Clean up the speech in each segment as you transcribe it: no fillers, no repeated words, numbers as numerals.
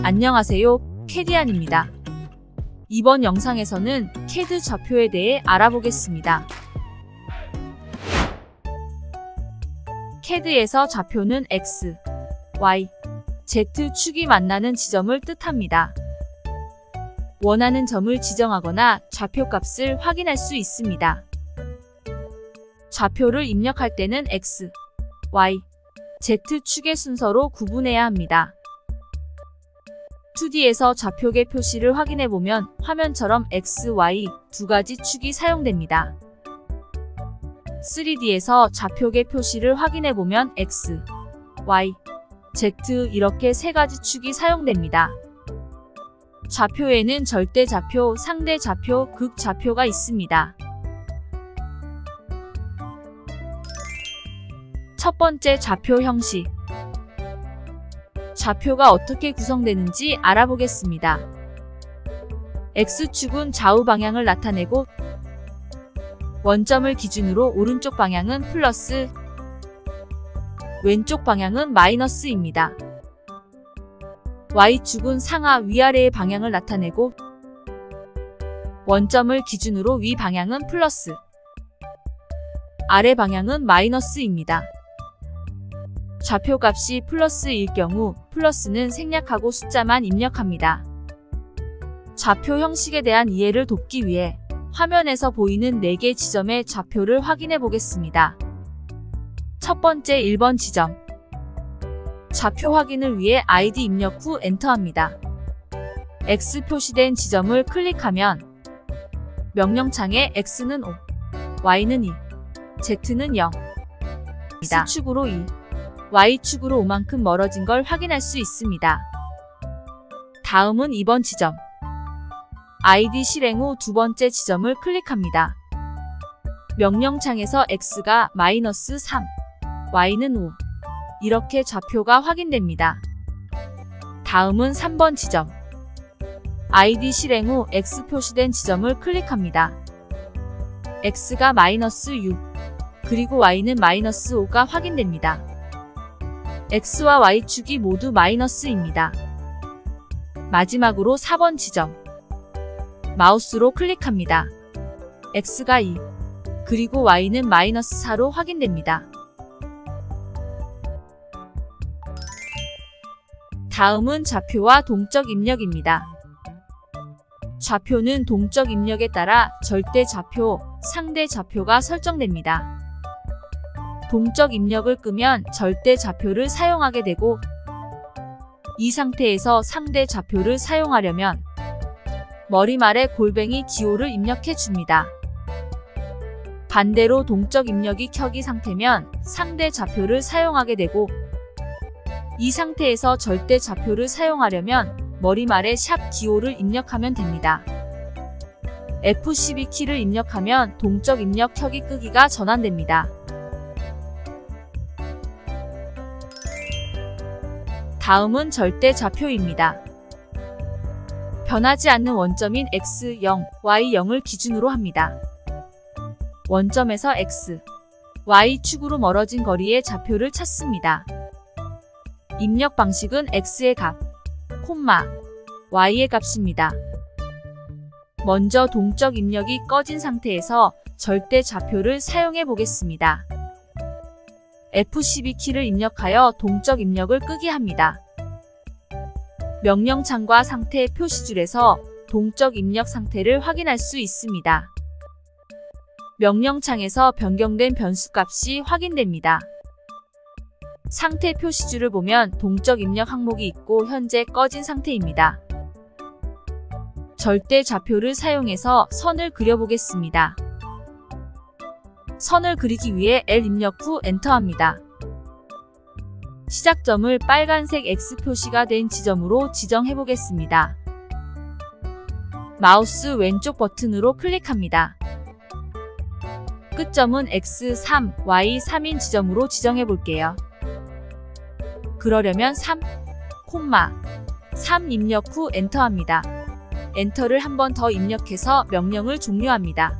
안녕하세요, 캐디안입니다. 이번 영상에서는 CAD 좌표에 대해 알아보겠습니다. CAD에서 좌표는 X, Y, Z 축이 만나는 지점을 뜻합니다. 원하는 점을 지정하거나 좌표값을 확인할 수 있습니다. 좌표를 입력할 때는 X, Y, Z 축의 순서로 구분해야 합니다. 2D에서 좌표계 표시를 확인해보면 화면처럼 X, Y 두 가지 축이 사용됩니다. 3D에서 좌표계 표시를 확인해보면 X, Y, Z 이렇게 세 가지 축이 사용됩니다. 좌표에는 절대좌표, 상대좌표, 극좌표가 있습니다. 첫 번째 좌표 형식. 좌표가 어떻게 구성되는지 알아보겠습니다. X축은 좌우 방향을 나타내고 원점을 기준으로 오른쪽 방향은 플러스, 왼쪽 방향은 마이너스입니다. Y축은 상하 위아래의 방향을 나타내고 원점을 기준으로 위 방향은 플러스, 아래 방향은 마이너스입니다. 좌표값이 플러스일 경우 플러스는 생략하고 숫자만 입력합니다. 좌표 형식에 대한 이해를 돕기 위해 화면에서 보이는 4개 지점의 좌표를 확인해 보겠습니다. 첫 번째 1번 지점. 좌표 확인을 위해 아이디 입력 후 엔터합니다. X 표시된 지점을 클릭하면 명령창에 X는 5, Y는 2, Z는 0, X축으로 2, Y축으로 5만큼 멀어진 걸 확인할 수 있습니다. 다음은 2번 지점. 아이디 실행 후 두 번째 지점을 클릭합니다. 명령창에서 X가 -3, Y는 5. 이렇게 좌표가 확인됩니다. 다음은 3번 지점. 아이디 실행 후 X 표시된 지점을 클릭합니다. X가 -6, 그리고 Y는 -5가 확인됩니다. X와 Y축이 모두 마이너스입니다. 마지막으로 4번 지점. 마우스로 클릭합니다. X가 2, 그리고 Y는 -4로 확인됩니다. 다음은 좌표와 동적 입력입니다. 좌표는 동적 입력에 따라 절대좌표, 상대좌표가 설정됩니다. 동적 입력을 끄면 절대좌표를 사용하게 되고 이 상태에서 상대좌표를 사용하려면 머리말에 골뱅이 기호를 입력해 줍니다. 반대로 동적 입력이 켜기 상태면 상대좌표를 사용하게 되고 이 상태에서 절대좌표를 사용하려면 머리말에 샵 기호를 입력하면 됩니다. F12 키를 입력하면 동적 입력 켜기 끄기가 전환됩니다. 다음은 절대좌표입니다. 변하지 않는 원점인 X0, Y0을 기준으로 합니다. 원점에서 X, Y축으로 멀어진 거리의 좌표를 찾습니다. 입력 방식은 X의 값, Y의 값입니다. 먼저 동적 입력이 꺼진 상태에서 절대좌표를 사용해 보겠습니다. F12 키를 입력하여 동적 입력을 끄게 합니다. 명령창과 상태 표시줄에서 동적 입력 상태를 확인할 수 있습니다. 명령창에서 변경된 변수값이 확인됩니다. 상태 표시줄을 보면 동적 입력 항목이 있고 현재 꺼진 상태입니다. 절대좌표를 사용해서 선을 그려보겠습니다. 선을 그리기 위해 L 입력 후 엔터합니다. 시작점을 빨간색 X 표시가 된 지점으로 지정해보겠습니다. 마우스 왼쪽 버튼으로 클릭합니다. 끝점은 X3, Y3인 지점으로 지정해볼게요. 그러려면 3, 3 입력 후 엔터합니다. 엔터를 한 번 더 입력해서 명령을 종료합니다.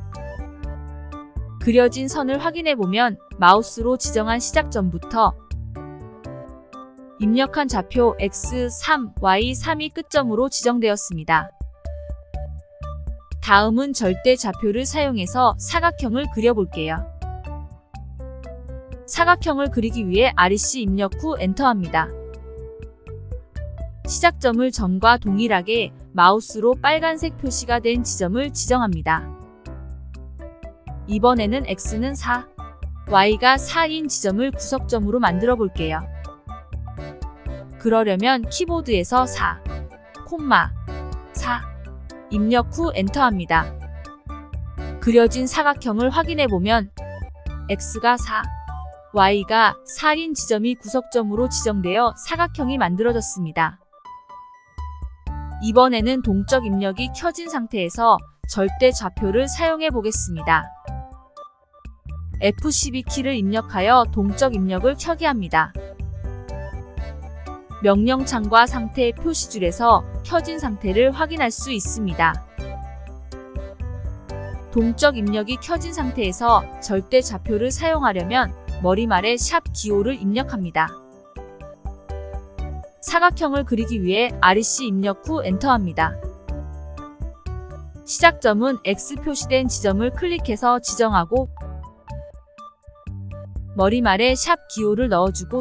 그려진 선을 확인해보면 마우스로 지정한 시작점부터 입력한 좌표 x3, y3이 끝점으로 지정되었습니다. 다음은 절대 좌표를 사용해서 사각형을 그려볼게요. 사각형을 그리기 위해 REC 입력 후 엔터합니다. 시작점을 전과 동일하게 마우스로 빨간색 표시가 된 지점을 지정합니다. 이번에는 x는 4, y가 4인 지점을 구석점으로 만들어 볼게요. 그러려면 키보드에서 4, 4 입력 후 엔터합니다. 그려진 사각형을 확인해보면 x가 4, y가 4인 지점이 구석점으로 지정되어 사각형이 만들어졌습니다. 이번에는 동적 입력이 켜진 상태에서 절대 좌표를 사용해 보겠습니다. F12키를 입력하여 동적 입력을 켜게 합니다. 명령창과 상태 표시줄에서 켜진 상태를 확인할 수 있습니다. 동적 입력이 켜진 상태에서 절대 좌표를 사용하려면 머리말에 샵 기호를 입력합니다. 사각형을 그리기 위해 REC 입력 후 엔터합니다. 시작점은 X 표시된 지점을 클릭해서 지정하고 머리말에 샵 기호를 넣어주고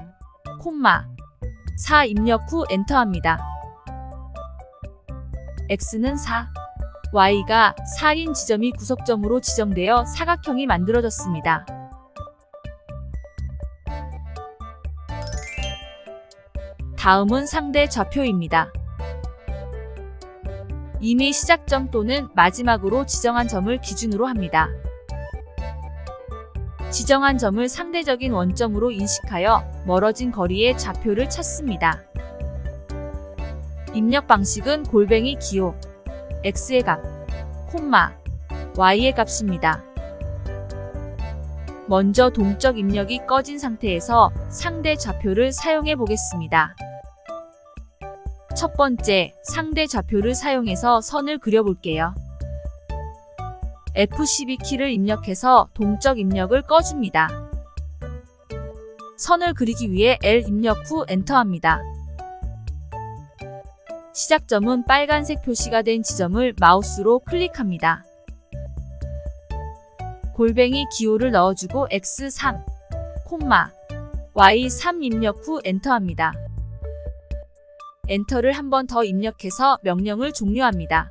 4 입력 후 엔터합니다. X는 4, Y가 4인 지점이 구석점으로 지정되어 사각형이 만들어졌습니다. 다음은 상대 좌표입니다. 이미 시작점 또는 마지막으로 지정한 점을 기준으로 합니다. 지정한 점을 상대적인 원점으로 인식하여 멀어진 거리의 좌표를 찾습니다. 입력 방식은 골뱅이 기호, x의 값, y의 값입니다. 먼저 동적 입력이 꺼진 상태에서 상대 좌표를 사용해 보겠습니다. 첫 번째, 상대 좌표를 사용해서 선을 그려볼게요. F12키를 입력해서 동적 입력을 꺼줍니다. 선을 그리기 위해 L 입력 후 엔터합니다. 시작점은 빨간색 표시가 된 지점을 마우스로 클릭합니다. 골뱅이 기호를 넣어주고 x3, y3 입력 후 엔터합니다. 엔터를 한 번 더 입력해서 명령을 종료합니다.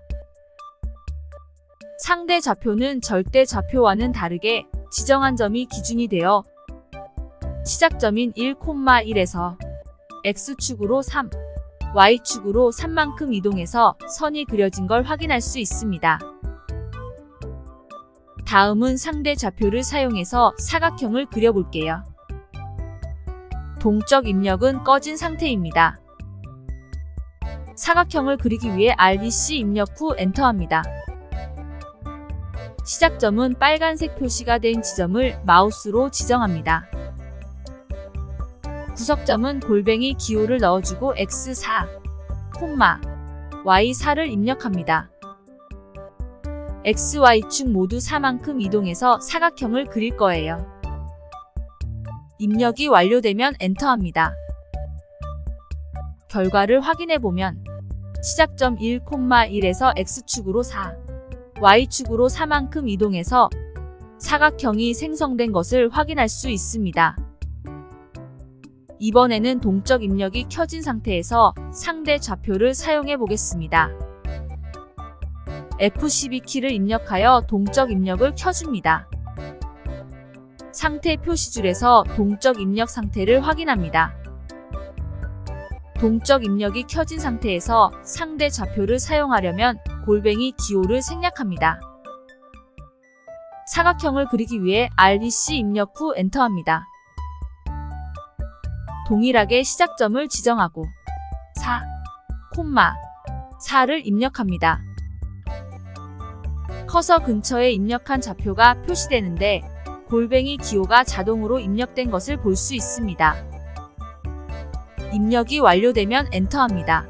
상대 좌표는 절대 좌표와는 다르게 지정한 점이 기준이 되어 시작점인 1,1에서 X축으로 3, Y축으로 3만큼 이동해서 선이 그려진 걸 확인할 수 있습니다. 다음은 상대 좌표를 사용해서 사각형을 그려볼게요. 동적 입력은 꺼진 상태입니다. 사각형을 그리기 위해 REC 입력 후 엔터합니다. 시작점은 빨간색 표시가 된 지점을 마우스로 지정합니다. 구석점은 골뱅이 기호를 넣어주고 x4, y4를 입력합니다. x, y축 모두 4만큼 이동해서 사각형을 그릴 거예요. 입력이 완료되면 엔터합니다. 결과를 확인해보면 시작점 1,1에서 X축으로 4, Y축으로 4만큼 이동해서 사각형이 생성된 것을 확인할 수 있습니다. 이번에는 동적 입력이 켜진 상태에서 상대 좌표를 사용해 보겠습니다. F12키를 입력하여 동적 입력을 켜줍니다. 상태 표시줄에서 동적 입력 상태를 확인합니다. 동적 입력이 켜진 상태에서 상대 좌표를 사용하려면 골뱅이 기호를 생략합니다. 사각형을 그리기 위해 REC 입력 후 엔터합니다. 동일하게 시작점을 지정하고 4를 입력합니다. 커서 근처에 입력한 좌표가 표시되는데 골뱅이 기호가 자동으로 입력된 것을 볼 수 있습니다. 입력이 완료되면 엔터합니다.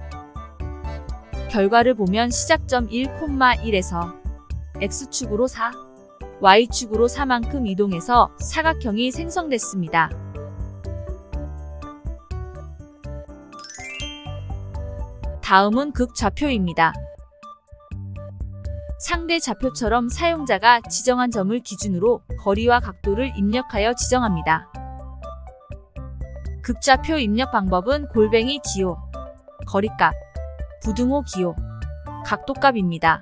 결과를 보면 시작점 1,1에서 X축으로 4, Y축으로 4만큼 이동해서 사각형이 생성됐습니다. 다음은 극좌표입니다. 상대 좌표처럼 사용자가 지정한 점을 기준으로 거리와 각도를 입력하여 지정합니다. 극좌표 입력 방법은 골뱅이 기호, 거리값, 부등호 기호, 각도값입니다.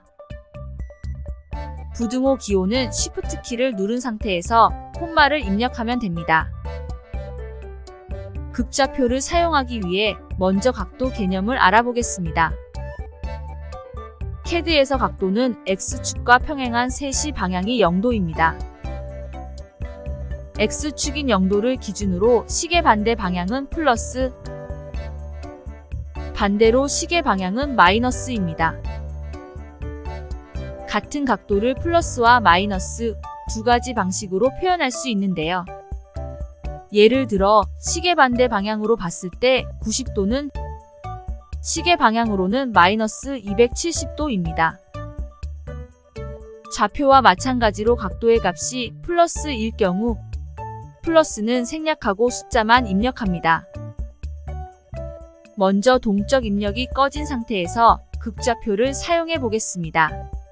부등호 기호는 Shift 키를 누른 상태에서 콤마를 입력하면 됩니다. 극좌표를 사용하기 위해 먼저 각도 개념을 알아보겠습니다. CAD에서 각도는 X축과 평행한 셋이 방향이 0도입니다. X축인 0도를 기준으로 시계 반대 방향은 플러스, 반대로 시계 방향은 마이너스입니다. 같은 각도를 플러스와 마이너스 두 가지 방식으로 표현할 수 있는데요. 예를 들어 시계 반대 방향으로 봤을 때 90도는 시계 방향으로는 마이너스 270도입니다. 좌표와 마찬가지로 각도의 값이 플러스일 경우 플러스는 생략하고 숫자만 입력합니다. 먼저 동적 입력이 꺼진 상태에서 극좌표를 사용해 보겠습니다.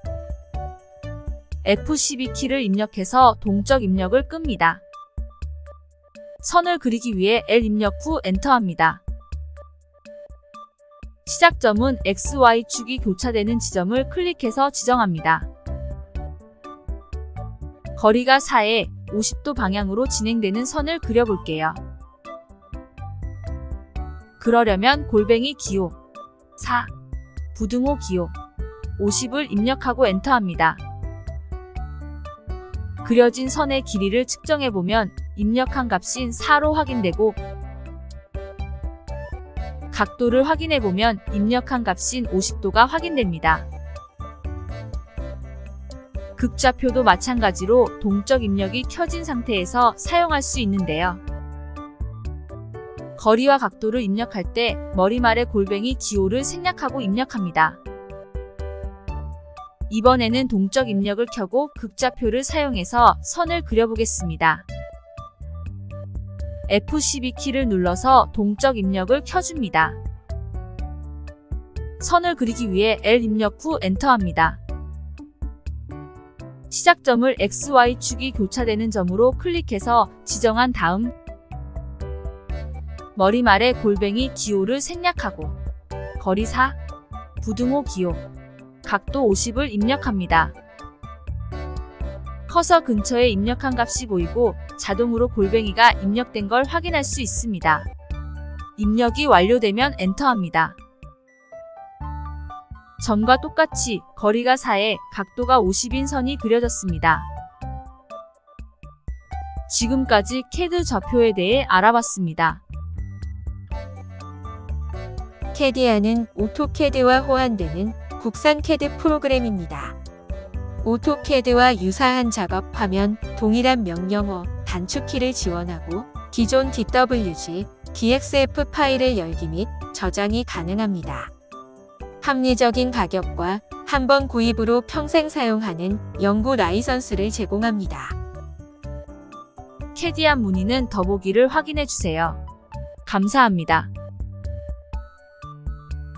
F12 키를 입력해서 동적 입력을 끕니다. 선을 그리기 위해 L 입력 후 엔터합니다. 시작점은 XY축이 교차되는 지점을 클릭해서 지정합니다. 거리가 4에 50도 방향으로 진행되는 선을 그려볼게요. 그러려면 골뱅이 기호 4, 부등호 기호 50을 입력하고 엔터합니다. 그려진 선의 길이를 측정해보면 입력한 값인 4로 확인되고 각도를 확인해보면 입력한 값인 50도가 확인됩니다. 극좌표도 마찬가지로 동적 입력이 켜진 상태에서 사용할 수 있는데요. 거리와 각도를 입력할 때 머리말의 골뱅이 기호를 생략하고 입력합니다. 이번에는 동적 입력을 켜고 극좌표를 사용해서 선을 그려보겠습니다. F12 키를 눌러서 동적 입력을 켜줍니다. 선을 그리기 위해 L 입력 후 엔터합니다. 시작점을 XY축이 교차되는 점으로 클릭해서 지정한 다음 머리말의 골뱅이 기호를 생략하고 거리 4, 부등호 기호, 각도 50을 입력합니다. 커서 근처에 입력한 값이 보이고 자동으로 골뱅이가 입력된 걸 확인할 수 있습니다. 입력이 완료되면 엔터합니다. 전과 똑같이 거리가 4에 각도가 50인 선이 그려졌습니다. 지금까지 CAD 좌표에 대해 알아봤습니다. 캐디아는 오토캐드와 호환되는 국산 CAD 프로그램입니다. 오토캐드와 유사한 작업하면 동일한 명령어, 단축키를 지원하고 기존 DWG, DXF 파일의 열기 및 저장이 가능합니다. 합리적인 가격과 한 번 구입으로 평생 사용하는 연구 라이선스를 제공합니다. 캐디안 문의는 더보기를 확인해주세요. 감사합니다.